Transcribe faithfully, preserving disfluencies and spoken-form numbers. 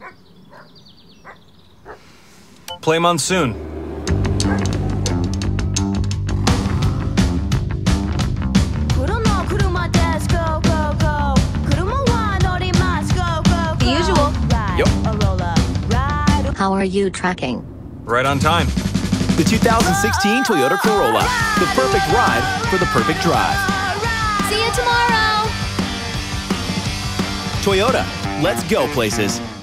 Play Monsoon. The usual. Yep. How are you tracking? Right on time. The two thousand sixteen Toyota Corolla. The perfect ride for the perfect drive. See you tomorrow. Toyota, let's go places.